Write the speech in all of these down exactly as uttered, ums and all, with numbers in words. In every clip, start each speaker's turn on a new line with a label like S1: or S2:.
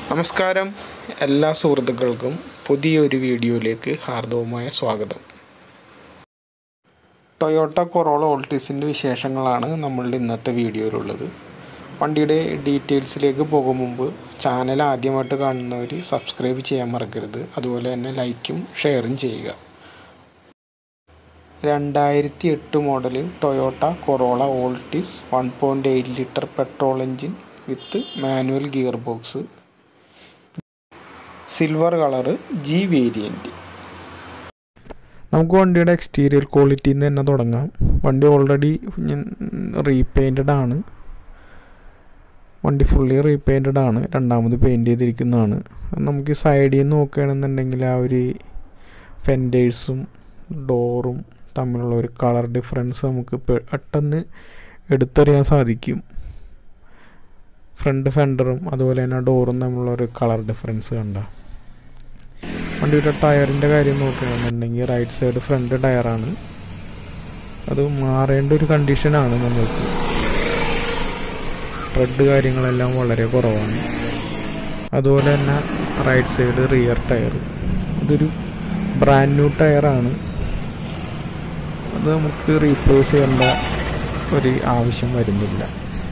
S1: നമസ്കാരം, എല്ലാ സുഹൃത്തുക്കൾക്കും പുതിയൊരു വീഡിയോയിലേക്ക് ഹാർദവമായ സ്വാഗതം. ടൊയോട്ട കൊറോള ഓൾട്ടീസിൻ്റെ വിശേഷങ്ങളാണ് നമ്മളുടെ ഇന്നത്തെ വീഡിയോയിലുള്ളത്. വണ്ടിയുടെ ഡീറ്റെയിൽസിലേക്ക് പോകും മുമ്പ് ചാനൽ ആദ്യമായിട്ട് കാണുന്നവർ സബ്സ്ക്രൈബ് ചെയ്യാൻ മറക്കരുത്. അതുപോലെ തന്നെ ലൈക്കും ഷെയറും ചെയ്യുക. രണ്ടായിരത്തി എട്ട് model Toyota Corolla Altis one point eight litre petrol engine with manual gear box, silver colour, G variant. നമുക്ക് വണ്ടിയുടെ എക്സ്റ്റീരിയർ ക്വാളിറ്റിയിൽ നിന്ന് തന്നെ തുടങ്ങാം. വണ്ടി ഓൾറെഡി റീപെയിൻറ്റഡ് ആണ്. വണ്ടി ഫുള്ളി റീപെയിൻറ്റഡ് ആണ്, രണ്ടാമത് പെയിൻറ്റ് ചെയ്തിരിക്കുന്നതാണ്. നമുക്ക് ഈ സൈഡിൽ നിന്ന് നോക്കുകയാണെന്നുണ്ടെങ്കിൽ ആ ഒരു ഫെൻഡേഴ്സും ഡോറും തമ്മിലുള്ള ഒരു കളർ ഡിഫറൻസ് നമുക്ക് പെട്ടെന്ന് എടുത്തറിയാൻ സാധിക്കും. ഫ്രണ്ട് ഫെൻഡറും അതുപോലെ തന്നെ ഡോറും തമ്മിലുള്ള ഒരു കളർ ഡിഫറൻസ് കണ്ട. വണ്ടിയുടെ ടയറിൻ്റെ കാര്യം നോക്കുകയാണെന്നുണ്ടെങ്കിൽ റൈറ്റ് സൈഡ് ഫ്രണ്ട് ടയറാണ്. അത് മാറേണ്ട ഒരു കണ്ടീഷനാണ്. നമ്മൾക്ക് ട്രെഡ് കാര്യങ്ങളെല്ലാം വളരെ കുറവാണ്. അതുപോലെ തന്നെ റൈറ്റ് സൈഡ് റിയർ ടയർ, ഇതൊരു ബ്രാൻഡ് ന്യൂ ടയറാണ്. അത് നമുക്ക് റീപ്ലേസ് ചെയ്യേണ്ട ഒരു ആവശ്യം വരുന്നില്ല.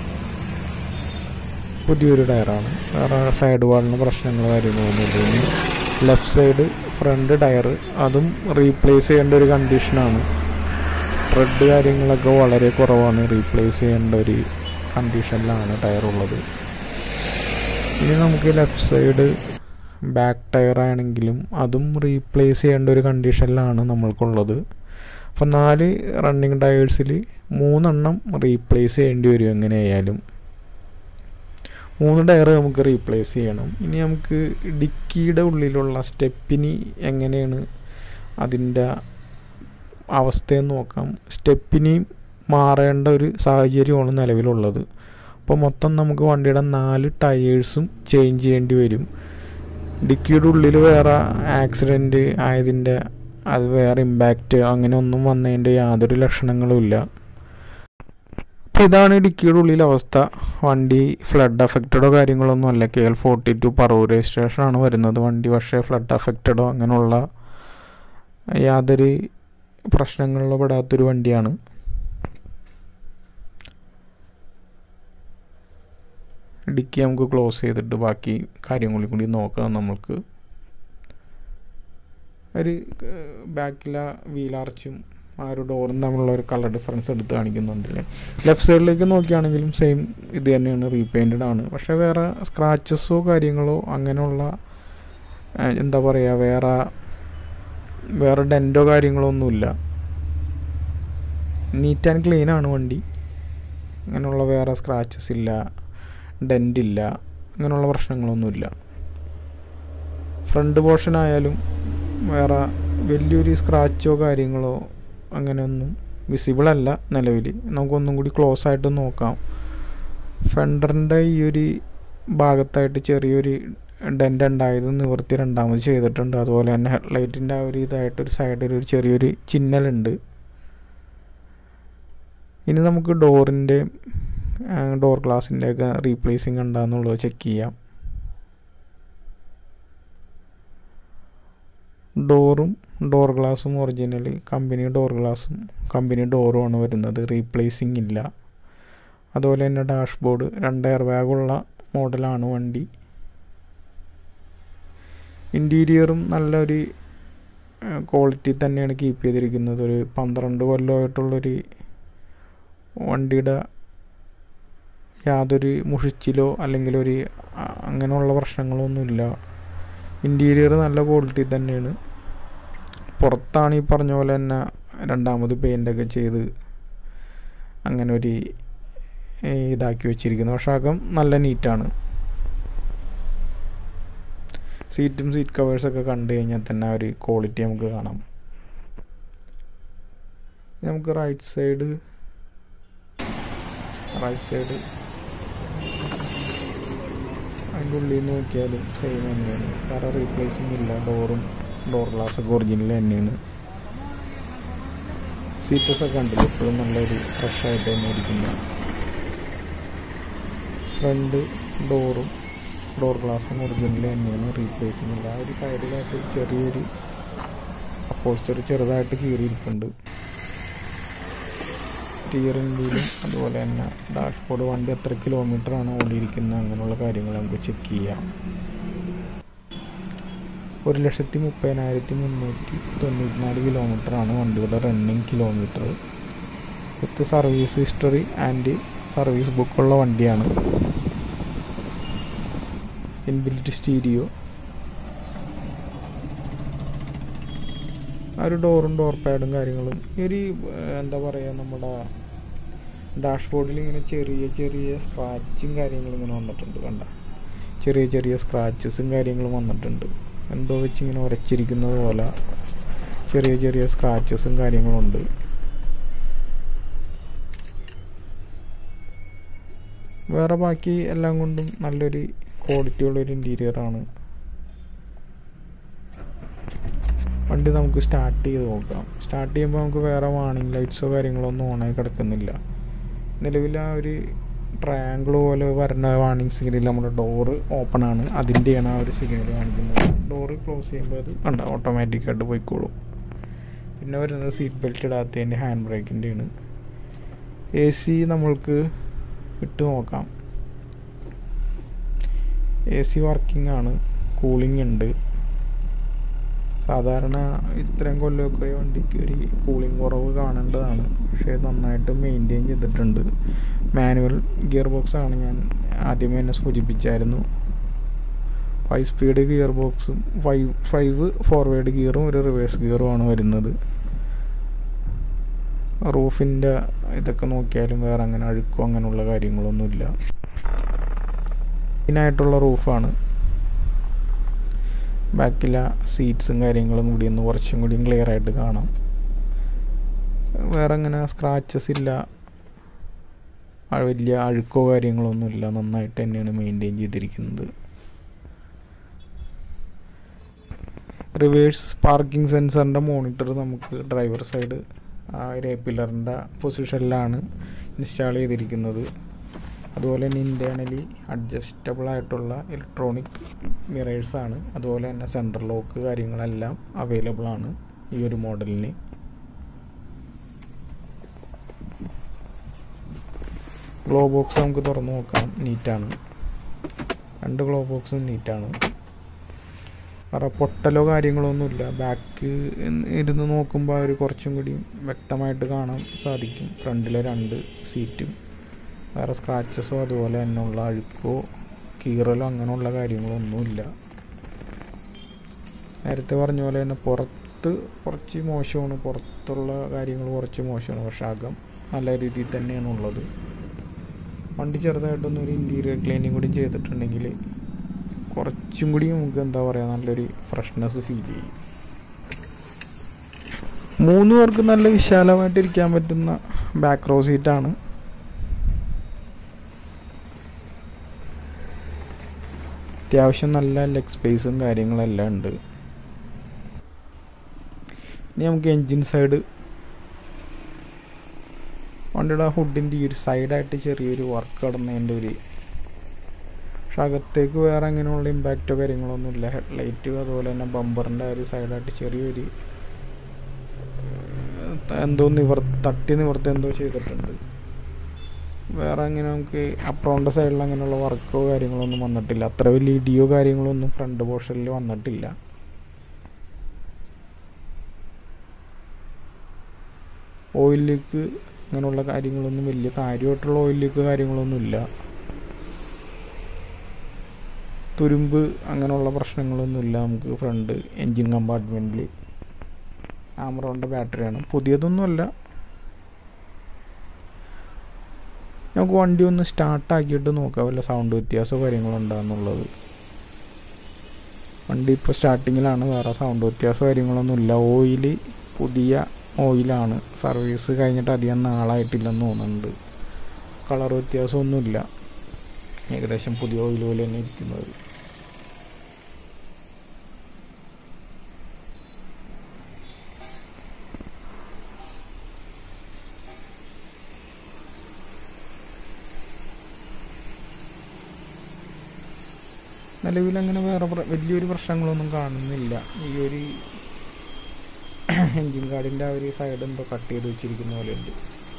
S1: പുതിയൊരു ടയറാണ്. വേറെ സൈഡ് വാളിന് പ്രശ്നങ്ങൾ കാര്യങ്ങളൊന്നുമില്ല. ലെഫ്റ്റ് സൈഡ് ഫ്രണ്ട് ടയർ അതും റീപ്ലേസ് ചെയ്യേണ്ട ഒരു കണ്ടീഷനാണ്. ട്രെഡ് കാര്യങ്ങളൊക്കെ വളരെ കുറവാണ്, റീപ്ലേസ് ചെയ്യേണ്ട ഒരു കണ്ടീഷനിലാണ് ടയറുള്ളത്. ഇനി നമുക്ക് ലെഫ്റ്റ് സൈഡ് ബാക്ക് ടയറാണെങ്കിലും അതും റീപ്ലേസ് ചെയ്യേണ്ട ഒരു കണ്ടീഷനിലാണ് നമ്മൾക്കുള്ളത്. അപ്പം നാല് റണ്ണിങ് ടയേഴ്സിൽ മൂന്നെണ്ണം റീപ്ലേസ് ചെയ്യേണ്ടി വരും. എങ്ങനെയായാലും മൂന്ന് ടയർ നമുക്ക് റീപ്ലേസ് ചെയ്യണം. ഇനി നമുക്ക് ഡിക്കിയുടെ ഉള്ളിലുള്ള സ്റ്റെപ്പിനി എങ്ങനെയാണ് അതിൻ്റെ അവസ്ഥയെന്ന് നോക്കാം. സ്റ്റെപ്പിനി മാറേണ്ട ഒരു സാഹചര്യമാണ് നിലവിലുള്ളത്. അപ്പോൾ മൊത്തം നമുക്ക് വണ്ടിയുടെ നാല് ടയേഴ്സും ചേഞ്ച് ചെയ്യേണ്ടി വരും. ഡിക്കിയുടെ ഉള്ളിൽ വേറെ ആക്സിഡൻറ്റ് ആയതിൻ്റെ അത് വേറെ ഇമ്പാക്റ്റ് അങ്ങനെ ഒന്നും വന്നതിൻ്റെ യാതൊരു ലക്ഷണങ്ങളും ഇല്ല. അപ്പോൾ ഇതാണ് ഡിക്കിയുടെ ഉള്ളിലെ അവസ്ഥ. വണ്ടി ഫ്ലഡ് അഫക്റ്റഡോ കാര്യങ്ങളൊന്നും അല്ല. K L forty two Paravur രജിസ്ട്രേഷനാണ് വരുന്നത് വണ്ടി. പക്ഷേ ഫ്ലഡ് അഫക്റ്റഡോ അങ്ങനെയുള്ള യാതൊരു പ്രശ്നങ്ങളിലോ പെടാത്തൊരു വണ്ടിയാണ്. ഡിക്കി നമുക്ക് ക്ലോസ് ചെയ്തിട്ട് ബാക്കി കാര്യങ്ങളിൽ കൂടി നോക്കാം. നമ്മൾക്ക് ഒരു ബാക്കിലെ വീലാർച്ചും ആ ഒരു ഡോറും തമ്മിലുള്ള ഒരു കളർ ഡിഫറൻസ് എടുത്ത് കാണിക്കുന്നുണ്ടല്ലേ. ലെഫ്റ്റ് സൈഡിലേക്ക് നോക്കുകയാണെങ്കിലും സെയിം ഇത് തന്നെയാണ്, റീപെയിൻറ്റഡ് ആണ്. പക്ഷേ വേറെ സ്ക്രാച്ചസോ കാര്യങ്ങളോ അങ്ങനെയുള്ള എന്താ പറയുക വേറെ വേറെ ഡെൻറ്റോ കാര്യങ്ങളോ ഒന്നുമില്ല. നീറ്റ് ആൻഡ് ക്ലീൻ ആണ് വണ്ടി. അങ്ങനെയുള്ള വേറെ സ്ക്രാച്ചസ് ഇല്ല, ഡെൻ്റ് ഇല്ല, അങ്ങനെയുള്ള പ്രശ്നങ്ങളൊന്നുമില്ല. ഫ്രണ്ട് പോർഷൻ ആയാലും വേറെ വലിയൊരു സ്ക്രാച്ചോ കാര്യങ്ങളോ അങ്ങനെയൊന്നും വിസിബിൾ അല്ല നിലവിൽ. നമുക്കൊന്നും കൂടി ക്ലോസ് ആയിട്ട് നോക്കാം. ഫെൻഡറിൻ്റെ ഈ ഒരു ഭാഗത്തായിട്ട് ചെറിയൊരു ഡെൻ്റ് ഉണ്ടായത് നിവർത്തി രണ്ടാമത് ചെയ്തിട്ടുണ്ട്. അതുപോലെ തന്നെ ഹെഡ്ലൈറ്റിൻ്റെ ആ ഒരു ഇതായിട്ടൊരു സൈഡിൽ ഒരു ചെറിയൊരു ചിഹ്നലുണ്ട്. ഇനി നമുക്ക് ഡോറിൻ്റെ ഡോർ ഗ്ലാസിൻ്റെയൊക്കെ റീപ്ലേസിങ് ഉണ്ടാകുന്നുള്ളത് ചെക്ക് ചെയ്യാം. ഡോറും ഡോർ ഗ്ലാസും ഒറിജിനൽ കമ്പനി ഡോർ ഗ്ലാസും കമ്പനി ഡോറുമാണ് വരുന്നത്, റീപ്ലേസിങ് ഇല്ല. അതുപോലെ തന്നെ ഡാഷ്ബോർഡ് രണ്ട് എയർ ബാഗുള്ള മോഡലാണ് വണ്ടി. ഇൻറ്റീരിയറും നല്ലൊരു ക്വാളിറ്റി തന്നെയാണ് കീപ്പ് ചെയ്തിരിക്കുന്നത്. ഒരു പന്ത്രണ്ട് കൊല്ലമായിട്ടുള്ളൊരു വണ്ടിയുടെ യാതൊരു മുഷിച്ചിലോ അല്ലെങ്കിൽ ഒരു അങ്ങനെയുള്ള പ്രശ്നങ്ങളൊന്നുമില്ല. ഇൻറ്റീരിയർ നല്ല ക്വാളിറ്റി തന്നെയാണ്. പുറത്താണ് ഈ പറഞ്ഞ പോലെ തന്നെ രണ്ടാമത് പെയിൻ്റൊക്കെ ചെയ്ത് അങ്ങനെ ഒരു ഇതാക്കി വെച്ചിരിക്കുന്നത്. പക്ഷേ അകം നല്ല നീറ്റാണ്. സീറ്റും സീറ്റ് കവേഴ്സൊക്കെ കണ്ടു കഴിഞ്ഞാൽ തന്നെ ആ ഒരു ക്വാളിറ്റി നമുക്ക് കാണാം. നമുക്ക് റൈറ്റ് സൈഡ് റൈറ്റ് സൈഡ് അതിൻ്റെ ഉള്ളിൽ നോക്കിയാലും സെയിം തന്നെയാണ്. വേറെ റീപ്ലേസിങ് ഇല്ല. ഡോറും ഡോർ ഗ്ലാസ്സൊക്കെ ഒറിജിനൽ തന്നെയാണ്. സീറ്റസൊക്കെ കണ്ടില്ല, എപ്പോഴും നല്ലൊരു ഫ്രഷായിട്ട് തന്നെ ഇരിക്കുന്ന. ഫ്രണ്ട് ഡോറും ഡോർ ഗ്ലാസും ഒറിജിനൽ തന്നെയാണ്, റീപ്ലേസിംഗ് ഇല്ല. ആ ഒരു സൈഡിലായിട്ട് ചെറിയൊരു അപ്പോസ്റ്റർ ചെറുതായിട്ട് കീറിയിരിക്കുന്നുണ്ട്. സ്റ്റിയറിംഗ് വീലും അതുപോലെ തന്നെ ഡാഷ്ബോർഡ്, വണ്ടി എത്ര കിലോമീറ്ററാണ് ഓടിയിരിക്കുന്നത് അങ്ങനെയുള്ള കാര്യങ്ങൾ നമുക്ക് ചെക്ക് ചെയ്യാം. ഒരു ലക്ഷത്തി മുപ്പതിനായിരത്തി മുന്നൂറ്റി തൊണ്ണൂറ്റി നാല് കിലോമീറ്ററാണ് വണ്ടിയുടെ running kilometre. With service history and service ബുക്കുള്ള വണ്ടിയാണ്. ഇൻബിൽറ്റ് സ്റ്റീരിയോ, ആ ഒരു ഡോറും ഡോർ പാഡും കാര്യങ്ങളും. ഈ ഒരു എന്താ പറയുക, നമ്മുടെ ഡാഷ്ബോർഡിൽ ഇങ്ങനെ ചെറിയ ചെറിയ സ്ക്രാച്ചും കാര്യങ്ങളും ഇങ്ങനെ വന്നിട്ടുണ്ട്. കണ്ട, ചെറിയ ചെറിയ സ്ക്രാച്ചസും കാര്യങ്ങളും വന്നിട്ടുണ്ട്. എന്തോ വെച്ച് ഇങ്ങനെ ഉരച്ചിരിക്കുന്നത് പോലെ ചെറിയ ചെറിയ സ്ക്രാച്ചസും കാര്യങ്ങളുണ്ട്. വേറെ ബാക്കി എല്ലാം കൊണ്ടും നല്ലൊരു ക്വാളിറ്റി ഉള്ളൊരു ഇൻറ്റീരിയറാണ്. വണ്ടി നമുക്ക് സ്റ്റാർട്ട് ചെയ്ത് നോക്കാം. സ്റ്റാർട്ട് ചെയ്യുമ്പോൾ നമുക്ക് വേറെ വാർണിംഗ് ലൈറ്റ്സോ കാര്യങ്ങളോ ഒന്നും ഓണായി കിടക്കുന്നില്ല. നിലവിൽ ആ ഒരു ട്രയാങ്കിൾ പോലെ വരുന്ന വാർണിംഗ് സിഗ്നൽ നമ്മുടെ ഡോറ് ഓപ്പൺ ആണ്, അതിൻ്റെയാണ് ആ ഒരു സിഗ്നൽ കാണിക്കുന്നത്. ഡോറ് ക്ലോസ് ചെയ്യുമ്പോൾ അത് കണ്ട ഓട്ടോമാറ്റിക്കായിട്ട് പോയിക്കോളും. പിന്നെ വരുന്നത് സീറ്റ് ബെൽറ്റ് ഇടാത്തതിൻ്റെ ഹാൻഡ് ബ്രേക്കിൻ്റെയാണ്. എ സി നമ്മൾക്ക് ഇട്ട് നോക്കാം. എ സി വർക്കിംഗ് ആണ്, കൂളിംഗ് ഉണ്ട്. സാധാരണ ഇത്രയും കൊല്ലമൊക്കെ വണ്ടിക്ക് ഒരു കൂളിംഗ് കുറവ് കാണേണ്ടതാണ്, പക്ഷേ നന്നായിട്ട് മെയിൻറ്റെയിൻ ചെയ്തിട്ടുണ്ട്. മാനുവൽ ഗിയർ ബോക്സ് ആണ്, ഞാൻ ആദ്യമേ തന്നെ സൂചിപ്പിച്ചായിരുന്നു. ഫൈവ് സ്പീഡ് ഗിയർ ബോക്സും ഫൈവ് ഫൈവ് ഫോർവേഡ് ഗിയറും ഒരു റിവേഴ്സ് ഗിയറുമാണ് വരുന്നത്. റൂഫിൻ്റെ ഇതൊക്കെ നോക്കിയാലും വേറെ അങ്ങനെ അഴുക്കോ അങ്ങനെയുള്ള കാര്യങ്ങളൊന്നുമില്ല. ഇതിനായിട്ടുള്ള റൂഫാണ്. ബാക്കിലെ സീറ്റ്സും കാര്യങ്ങളും കൂടി ഒന്ന് കുറച്ചും കൂടി ക്ലിയർ ആയിട്ട് കാണാം. വേറെ അങ്ങനെ സ്ക്രാച്ചസ് ഇല്ല, വലിയ അഴുക്കോ കാര്യങ്ങളൊന്നുമില്ല. നന്നായിട്ട് തന്നെയാണ് മെയിൻറ്റെയിൻ ചെയ്തിരിക്കുന്നത്. റിവേഴ്സ് പാർക്കിംഗ് സെൻസറിൻ്റെ മോണിറ്റർ നമുക്ക് ഡ്രൈവർ സൈഡ് ആ ഒരു പില്ലറിൻ്റെ പൊസിഷനിലാണ് ഇൻസ്റ്റാൾ ചെയ്തിരിക്കുന്നത്. അതുപോലെ തന്നെ ഇൻറ്റേർണലി അഡ്ജസ്റ്റബിൾ ആയിട്ടുള്ള ഇലക്ട്രോണിക് മിറേഴ്സാണ്. അതുപോലെ തന്നെ സെൻട്രൽ ലോക്ക് കാര്യങ്ങളെല്ലാം അവൈലബിൾ ആണ് ഈ ഒരു മോഡലിന്. ഗ്ലോ ബോക്സ് നമുക്ക് തുറന്നു നോക്കാം, നീറ്റാണ്. രണ്ട് ഗ്ലോ ബോക്സും നീറ്റാണ്. വേറെ പൊട്ടലോ കാര്യങ്ങളോ ഒന്നുമില്ല. ബാക്ക് ഇരുന്ന് നോക്കുമ്പോൾ അവർ കുറച്ചും കൂടി വ്യക്തമായിട്ട് കാണാൻ സാധിക്കും. ഫ്രണ്ടിലെ രണ്ട് സീറ്റും വേറെ സ്ക്രാച്ചസോ അതുപോലെ തന്നെയുള്ള അഴുക്കോ കീറലോ അങ്ങനെയുള്ള കാര്യങ്ങളൊന്നുമില്ല. നേരത്തെ പറഞ്ഞ പോലെ തന്നെ പുറത്ത് കുറച്ച് മോശമാണ്, പുറത്തുള്ള കാര്യങ്ങൾ കുറച്ച് മോശമാണ്, പക്ഷേ അകം നല്ല രീതിയിൽ തന്നെയാണ് ഉള്ളത്. വണ്ടി ചെറുതായിട്ടൊന്നും ഒരു ഇൻറ്റീരിയർ ക്ലീനിങ് കൂടി ചെയ്തിട്ടുണ്ടെങ്കിൽ കുറച്ചും കൂടി നമുക്ക് എന്താ പറയുക നല്ലൊരു ഫ്രഷ്നെസ് ഫീൽ ചെയ്യും. മൂന്ന് പേർക്ക് നല്ല വിശാലമായിട്ട് ഇരിക്കാൻ പറ്റുന്ന ബാക്ക് റോ സീറ്റാണ്. അത്യാവശ്യം നല്ല ലെഗ് സ്പേസും കാര്യങ്ങളെല്ലാം ഉണ്ട്. ഇനി നമുക്ക് എൻജിൻ സൈഡ്. വണ്ടിയുടെ ഹുഡിൻ്റെ ഈ ഒരു സൈഡായിട്ട് ചെറിയൊരു വർക്ക് കടന്നതിൻ്റെ ഒരു, പക്ഷെ അകത്തേക്ക് വേറെ അങ്ങനെയുള്ള ഇമ്പാക്റ്റോ കാര്യങ്ങളൊന്നുമില്ല. ഹെഡ്ലൈറ്റ് അതുപോലെ തന്നെ ബമ്പറിൻ്റെ ഒരു സൈഡായിട്ട് ചെറിയൊരു എന്തോ നിവർ തട്ടി നിവർത്തി എന്തോ ചെയ്തിട്ടുണ്ട്. വേറെ അങ്ങനെ നമുക്ക് അപ്രോണിൻ്റെ സൈഡിൽ അങ്ങനെയുള്ള വർക്കോ കാര്യങ്ങളൊന്നും വന്നിട്ടില്ല. അത്ര വലിയ ഇടിയോ കാര്യങ്ങളൊന്നും ഫ്രണ്ട് പോർഷനിൽ വന്നിട്ടില്ല. ഓയിൽ ലീക്ക് അങ്ങനെയുള്ള കാര്യങ്ങളൊന്നും വലിയ കാര്യമായിട്ടുള്ള ഓയിൽ ലീക്ക് കാര്യങ്ങളൊന്നുമില്ല. തുരുമ്പ് അങ്ങനെയുള്ള പ്രശ്നങ്ങളൊന്നുമില്ല. നമുക്ക് ഫ്രണ്ട് എൻജിൻ കമ്പാർട്ട്മെൻറ്റിൽ ആമറോണിൻ്റെ ബാറ്ററിയാണ്, പുതിയതൊന്നുമല്ല. നമുക്ക് വണ്ടി ഒന്ന് സ്റ്റാർട്ടാക്കിയിട്ട് നോക്കാം വല്ല സൗണ്ട് വ്യത്യാസമോ കാര്യങ്ങളുണ്ടാകുന്നുള്ളത്. വണ്ടി ഇപ്പോൾ സ്റ്റാർട്ടിങ്ങിലാണ്, വേറെ സൗണ്ട് വ്യത്യാസമോ കാര്യങ്ങളൊന്നുമില്ല. ഓയിൽ പുതിയ ഓയിലാണ്, സർവീസ് കഴിഞ്ഞിട്ട് അധികം നാളായിട്ടില്ലെന്ന് തോന്നുന്നുണ്ട്. കളർ വ്യത്യാസമൊന്നുമില്ല, ഏകദേശം പുതിയ ഓയിൽ പോലെ തന്നെ ഇരിക്കുന്നത്. നിലവിലങ്ങനെ വേറെ വലിയൊരു പ്രശ്നങ്ങളൊന്നും കാണുന്നില്ല. ഈ ഒരു എൻജിൻ ഗാർഡിൻ്റെ ആ ഒരു സൈഡ് എന്തോ കട്ട് ചെയ്ത് വെച്ചിരിക്കുന്ന പോലെ ഉണ്ട്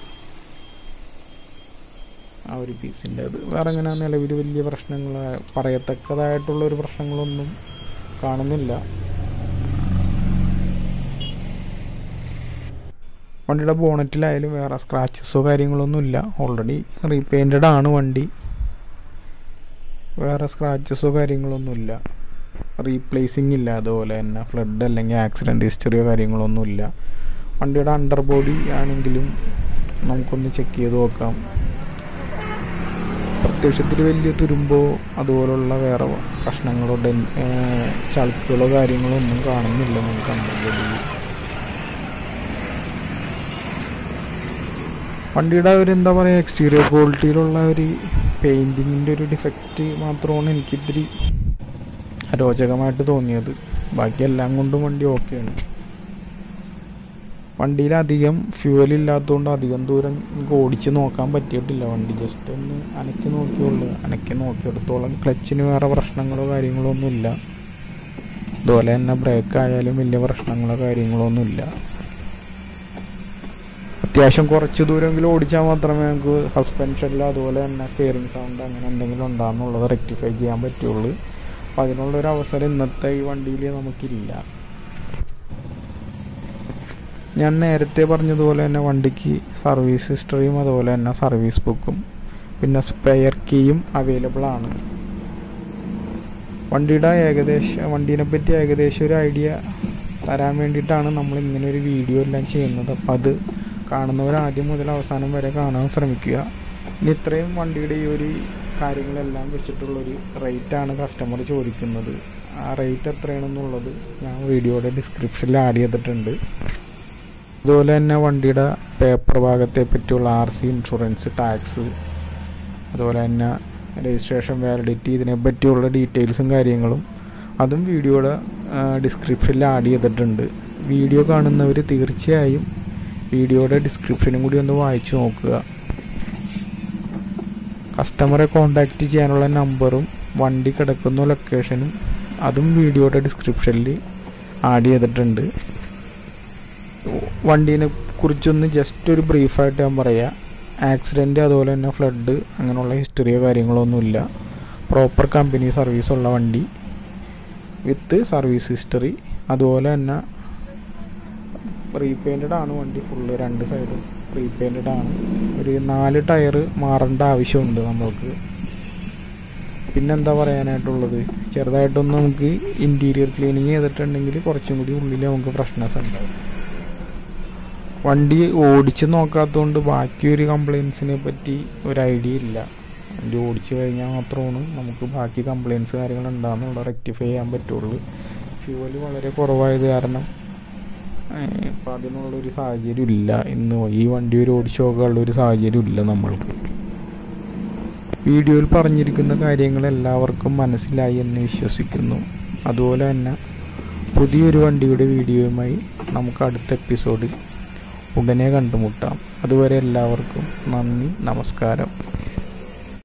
S1: ആ ഒരു പീസിൻ്റെ. അത് വേറെ അങ്ങനെ നിലവിൽ വലിയ പ്രശ്നങ്ങൾ പറയത്തക്കതായിട്ടുള്ളൊരു പ്രശ്നങ്ങളൊന്നും കാണുന്നില്ല. വണ്ടിയുടെ ബോണറ്റിലായാലും വേറെ സ്ക്രാച്ചസോ കാര്യങ്ങളൊന്നുമില്ല. ഓൾറെഡി റീപെയിൻറ്റഡ് ആണ് വണ്ടി. വേറെ സ്ക്രാച്ചസോ കാര്യങ്ങളൊന്നുമില്ല. റീപ്ലേസിങ് ഇല്ല. അതുപോലെ തന്നെ ഫ്ലഡ് അല്ലെങ്കിൽ ആക്സിഡൻറ്റ് ഹിസ്റ്ററിയോ കാര്യങ്ങളൊന്നുമില്ല. വണ്ടിയുടെ അണ്ടർ ബോഡി ആണെങ്കിലും നമുക്കൊന്ന് ചെക്ക് ചെയ്ത് നോക്കാം. പ്രത്യക്ഷത്തിൽ വലിയ തുരുമ്പോ അതുപോലുള്ള വേറെ പ്രശ്നങ്ങളോ ഡെ ചളുക്കുകളോ കാര്യങ്ങളോ ഒന്നും കാണുന്നില്ല നമുക്ക് അണ്ടർ ബോഡിയിൽ. വണ്ടിയുടെ ഒരു എന്താ പറയുക എക്സ്റ്റീരിയർ ക്വാളിറ്റിയിലുള്ള ഒരു പെയിൻറ്റിങ്ങിൻ്റെ ഒരു ഡിഫക്റ്റ് മാത്രമാണ് എനിക്കിത്തിരി അരോചകമായിട്ട് തോന്നിയത്. ബാക്കി എല്ലാം കൊണ്ടും വണ്ടി ഓക്കെയാണ്. വണ്ടിയിലധികം ഫ്യൂവൽ ഇല്ലാത്തതുകൊണ്ട് അധികം ദൂരം എനിക്ക് ഓടിച്ച് നോക്കാൻ പറ്റിയിട്ടില്ല. വണ്ടി ജസ്റ്റ് ഒന്ന് അനക്കി നോക്കിയുള്ളൂ. അനക്കി നോക്കിയെടുത്തോളം ക്ലച്ചിന് വേറെ പ്രശ്നങ്ങളോ കാര്യങ്ങളോ ഒന്നുമില്ല. അതുപോലെ തന്നെ ബ്രേക്ക് ആയാലും വലിയ പ്രശ്നങ്ങളോ കാര്യങ്ങളോ ഒന്നുമില്ല. അത്യാവശ്യം കുറച്ച് ദൂരമെങ്കിലും ഓടിച്ചാൽ മാത്രമേ നമുക്ക് സസ്പെൻഷനിൽ അതുപോലെ തന്നെ സ്റ്റിയറിംഗ് സൗണ്ട് അങ്ങനെ എന്തെങ്കിലും ഉണ്ടാകുന്നുള്ളത് റെക്ടിഫൈ ചെയ്യാൻ പറ്റുള്ളൂ. അപ്പോൾ അതിനുള്ളൊരു അവസരം ഇന്നത്തെ ഈ വണ്ടിയിൽ നമുക്കില്ല. ഞാൻ നേരത്തെ പറഞ്ഞതുപോലെ തന്നെ വണ്ടിക്ക് സർവീസ് ഹിസ്റ്ററിയും അതുപോലെ തന്നെ സർവീസ് ബുക്കും പിന്നെ സ്പെയർ കീയും അവൈലബിൾ ആണ്. വണ്ടിയുടെ ഏകദേശം വണ്ടീനെ പറ്റി ഏകദേശം ഒരു ഐഡിയ തരാൻ വേണ്ടിയിട്ടാണ് നമ്മൾ ഇങ്ങനെ ഒരു വീഡിയോ എല്ലാം ചെയ്യുന്നത്. അപ്പോൾ അത് കാണുന്നവർ ആദ്യം മുതൽ അവസാനം വരെ കാണാൻ ശ്രമിക്കുക. ഇനി ഇത്രയും വണ്ടിയുടെ ഈ ഒരു കാര്യങ്ങളെല്ലാം വെച്ചിട്ടുള്ളൊരു റേറ്റാണ് കസ്റ്റമർ ചോദിക്കുന്നത്. ആ റേറ്റ് എത്രയാണെന്നുള്ളത് ഞാൻ വീഡിയോയുടെ ഡിസ്ക്രിപ്ഷനിൽ ആഡ് ചെയ്തിട്ടുണ്ട്. അതുപോലെ തന്നെ വണ്ടിയുടെ പേപ്പർ ഭാഗത്തെ പറ്റിയുള്ള ആർ സി, ഇൻഷുറൻസ്, ടാക്സ്, അതുപോലെ തന്നെ രജിസ്ട്രേഷൻ, വാലിഡിറ്റി, ഇതിനെ പറ്റിയുള്ള ഡീറ്റെയിൽസും കാര്യങ്ങളും അതും വീഡിയോയുടെ ഡിസ്ക്രിപ്ഷനിൽ ആഡ് ചെയ്തിട്ടുണ്ട്. വീഡിയോ കാണുന്നവർ തീർച്ചയായും വീഡിയോയുടെ ഡിസ്ക്രിപ്ഷനും കൂടി ഒന്ന് വായിച്ചു നോക്കുക. കസ്റ്റമറെ കോൺടാക്റ്റ് ചെയ്യാനുള്ള നമ്പറും വണ്ടി കിടക്കുന്ന ലൊക്കേഷനും അതും വീഡിയോയുടെ ഡിസ്ക്രിപ്ഷനിൽ ആഡ് ചെയ്തിട്ടുണ്ട്. വണ്ടീനെ കുറിച്ചൊന്ന് ജസ്റ്റ് ഒരു ബ്രീഫായിട്ട് ഞാൻ പറയാം. ആക്സിഡൻറ്റ് അതുപോലെ തന്നെ ഫ്ലഡ് അങ്ങനെയുള്ള ഹിസ്റ്ററിയോ കാര്യങ്ങളൊന്നുമില്ല. പ്രോപ്പർ കമ്പനി സർവീസുള്ള വണ്ടി വിത്ത് സർവീസ് ഹിസ്റ്ററി. അതുപോലെ തന്നെ റീപെയിൻറ്റഡ് ആണ് വണ്ടി ഫുള്ള്. രണ്ട് സൈഡും റീപെയിൻറ്റഡ് ആണ്. ഒരു നാല് ടയർ മാറേണ്ട ആവശ്യമുണ്ട് നമ്മൾക്ക്. പിന്നെന്താ പറയാനായിട്ടുള്ളത്, ചെറുതായിട്ടൊന്ന് നമുക്ക് ഇൻറ്റീരിയർ ക്ലീനിങ് ചെയ്തിട്ടുണ്ടെങ്കിൽ കുറച്ചും കൂടി ഉള്ളിൽ നമുക്ക് ഫ്രഷ്നെസ് ഉണ്ടാവും. വണ്ടി ഓടിച്ച് നോക്കാത്തതുകൊണ്ട് ബാക്കിയൊരു കംപ്ലയിൻസിനെ പറ്റി ഒരു ഐഡിയ ഇല്ല. വണ്ടി ഓടിച്ച് കഴിഞ്ഞാൽ മാത്രമാണ് നമുക്ക് ബാക്കി കംപ്ലയിൻസ് കാര്യങ്ങൾ ഉണ്ടാകുന്നുള്ള റെക്ടിഫൈ ചെയ്യാൻ പറ്റുള്ളൂ. ഫ്യൂവൽ വളരെ കുറവായത് കാരണം ഇപ്പം അതിനുള്ളൊരു സാഹചര്യം ഇല്ല. ഇന്ന് ഈ വണ്ടി ഒരു ഓടിച്ച് നോക്കാനുള്ളൊരു സാഹചര്യം ഇല്ല നമ്മൾക്ക്. വീഡിയോയിൽ പറഞ്ഞിരിക്കുന്ന കാര്യങ്ങൾ എല്ലാവർക്കും മനസ്സിലായി എന്ന് വിശ്വസിക്കുന്നു. അതുപോലെ തന്നെ പുതിയൊരു വണ്ടിയുടെ വീഡിയോയുമായി നമുക്ക് അടുത്ത എപ്പിസോഡിൽ ഉടനെ കണ്ടുമുട്ടാം. അതുവരെ എല്ലാവർക്കും നന്ദി, നമസ്കാരം.